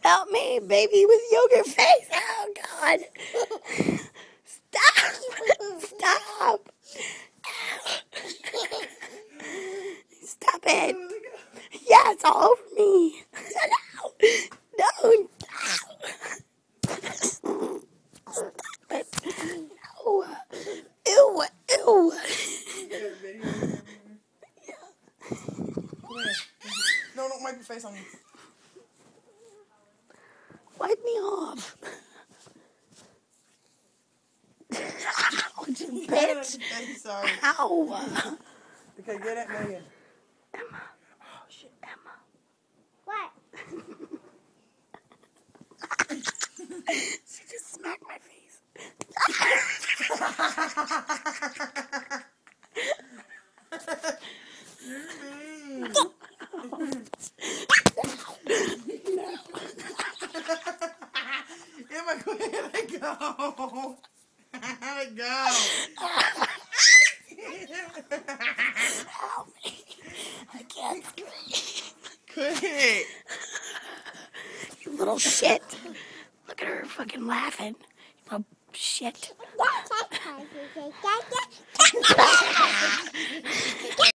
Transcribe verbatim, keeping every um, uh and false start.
Help me, baby, with yogurt face. Oh, God. Stop. Stop. Stop it. Yeah, it's all over me. No. No. Stop it. No. Ew. Ew. No, don't wipe your face on me. Wipe me off. Ouch, you bitch. Sorry. Ow. Okay, get it, Megan. Emma. Oh, shit, Emma. What? She just smacked my face. Emma, go ahead and go. Let go. Help me. I can't scream. Quit. You little shit. Look at her fucking laughing. You little shit.